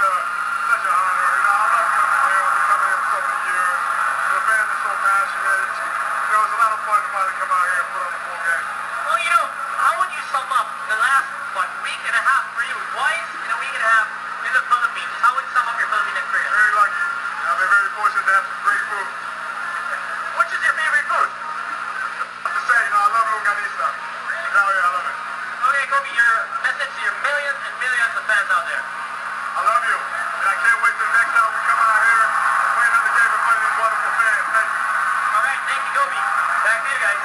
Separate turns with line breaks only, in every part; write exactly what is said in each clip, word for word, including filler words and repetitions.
a such an honor. You know, I love coming here. We've been coming here for so many years. The fans are so passionate. It's, you know, it's a lot of fun to finally come out here and put on a full game.
Well, you know, how would you sum up the last, what, week and a half for you? Twice in a week and a half in the Philippines. How would you sum up your Philippine experience?
Very lucky. I've been very fortunate to have some great food.
Which is your favorite food?
To say, you know, I love longanisa.
Really?
Oh, yeah, I love it.
Okay, Kobe, your message to your millions and millions of fans out there.
I love you. And I can't wait till the next time we come out here and play another game in front of these wonderful fans. Thank you.
All right, thank you, Kobe. Back to you guys.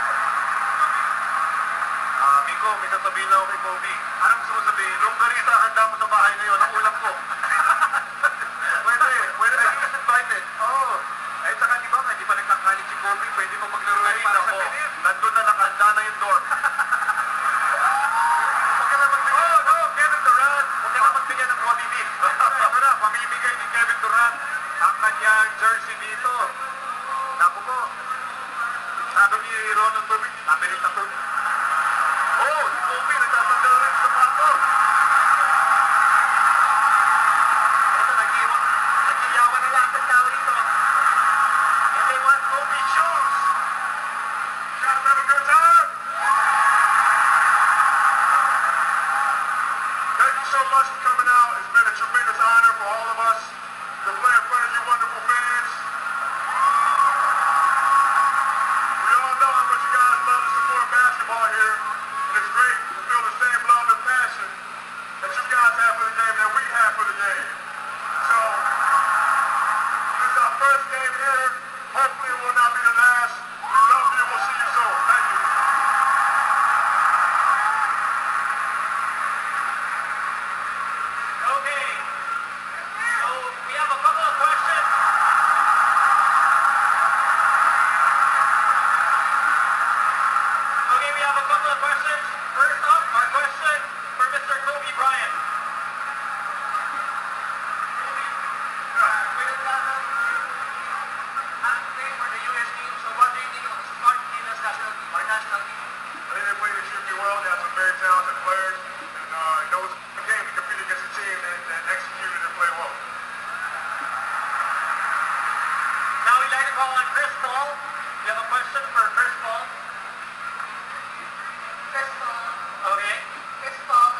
Ah, Miko, may sasabihin lang ako kay Kobe. Anong gusto mo sabihin? Longganisa, handa mo sa bahay ngayon. Ang ulam ko. Pwede, pwede. Are you invited? Oo. Eh, saka di ba, hindi pa nagkakalit si Kobe. Pwede mo maglaro rin para sa pinis. Nandun na nakahanda na yung door. Huwag ka na magbigay. Oh, no, Kevin Durant. Huwag ka na magbigay ng Kobe beef. Ito na, pamimigay ni Kevin Durant ang kanyang jersey dito. Naku po. Sabi ni Ronald Tubig, sabi rin sa Tubig. Oh, si Kobe, nagtatanggal rin sa sapatos. Ito, nag-iwan. Nag-iyawan na lahat ng tao rito. And they want Kobe shoes.
Guys, have a good time. Thank you so much for coming out. It's been a tremendous honor for all of us to play in front of you wonderful fans. We all know how much you guys love to support basketball here. And it's great to feel the same love and passion that you guys have for the game that we have for the game. So, this is our first game here. Hopefully it will not be the last. We love you. We'll see you soon. Thank you.
Okay. So, we have a couple of questions. Okay, we have a couple of questions. First up, our question for Mister Kobe Bryant.
For the U S team, so what do you think of the smart team as national team or national team?
I think they played extremely well. They have some very talented players. And uh, you know, it was a game to compete against a team that, that executed and played well.
Now we'd like to call on Chris Paul. We have a question for Chris Paul.
Chris Paul.
Okay.
Chris Paul.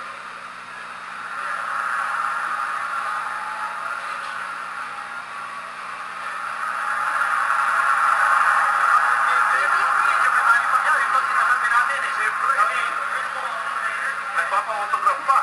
Nagpapa-autograph pa.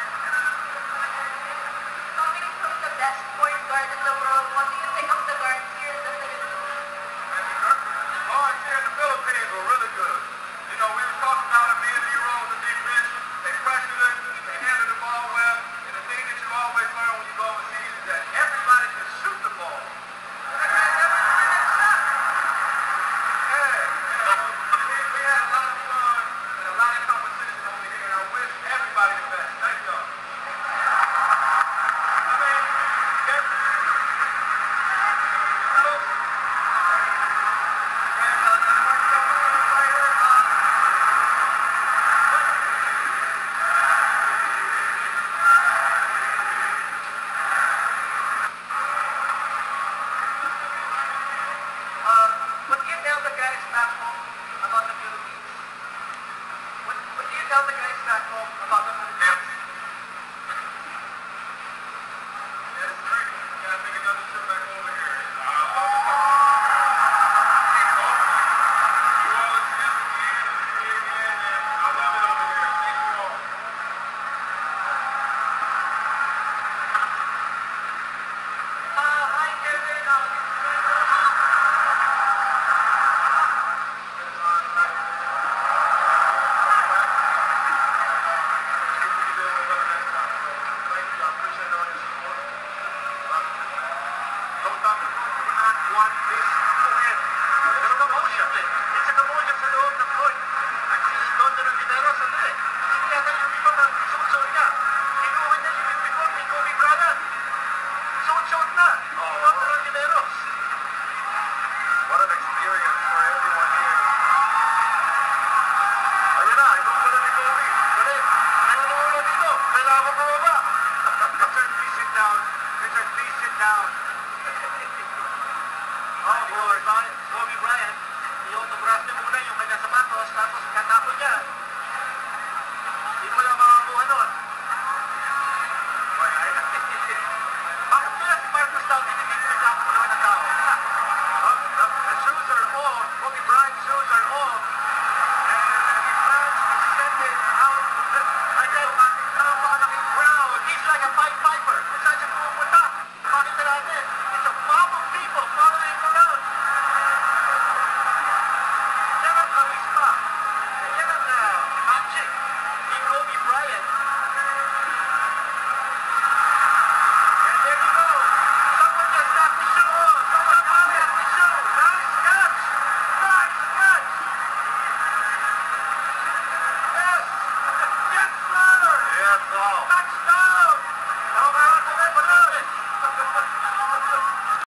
Coming from the best point guard in the world, what do you think of the guards here in the Philippines?
Oh, here in the Philippines were really good. You know, we were talking about them being heroes of defense. They pressured us, they handled the ball well. And the thing that you always learn when you go overseas is that everybody can shoot the ball. Everybody can shot. Yeah, yeah. We, we had a lot of fun and a lot of competition over here, and I wish everybody the best. Thank y'all. I mean, that's... What do you tell the guys back home about the Philippines? What, what do you tell the guys back home about the Philippines? That's great. You gotta take another trip back over here. I love it. You all exist again and see me again, and I love it over here. Thank you all.
Uh, hi, Kevin. Uh,
It's
please sit down.
Oh, Kobe Bryant. Kobe Bryant. I-autograph niya muna yung kanyang sapatos, tapos katapon niya. Hindi mo lang makakuha nun. Bakit nila si Marcus daw binibigyan ng sapo naman ng tao? Oh, the, the shoes are off. Kobe Bryant's shoes are off. And the fans descended out. I tell you, napakalaking crowd. He's like a Pied Piper. Kung saan siya pumupunta? Makita natin. It's a mob of people following him around. Yan ang charisma. Yan ang uh, magic ni Kobe Bryant. And there you go. Someone just got the show on. Someone got the show. Nice catch. Nice catch. Yes. Yes, sir.
Yes, all.
Touchdown.